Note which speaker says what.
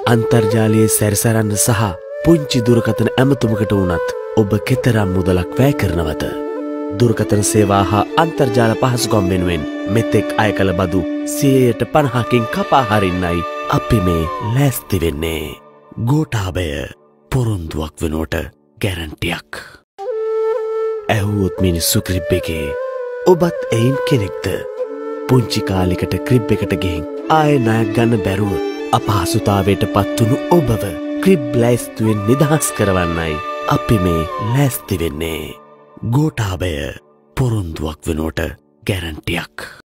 Speaker 1: අන්තර්ජාලයේ සැරිසරන්න සහ පුංචි දුරකථන ඇමතුමකට වුණත් ඔබ කෙතරම් මුදලක් වැය කරනවද? දුරකථන සේවා හා අන්තර්ජාල පහසුකම් වෙනුවෙන් මෙතෙක් අය කළ බදු 50%කින් කපා හරින්නයි අපි මේ ලෑස්ති වෙන්නේ. ගෝඨාභය පොරොන්දුවක් වෙනුවට ගැරන්ටියක්. ඇහුවොත් මිනිස්සු ක්‍රිබ් එකේ ඔබත් එයින් කෙනෙක්ද? පුංචි කාලෙකට ක්‍රිබ් එකට ගිහින් ආයෙ ණයක් ගන්න බැරුව අපහසුතාවයට පත්වුණු ඔබව ක්‍රිබ් ලෑස්තුවෙන් නිදහස් කරවන්නයි අපි මේ ලෑස්ති වෙන්නේ. ගෝඨාභය පොරොන්දුවක් වෙනුවට ගැරන්ටියක්.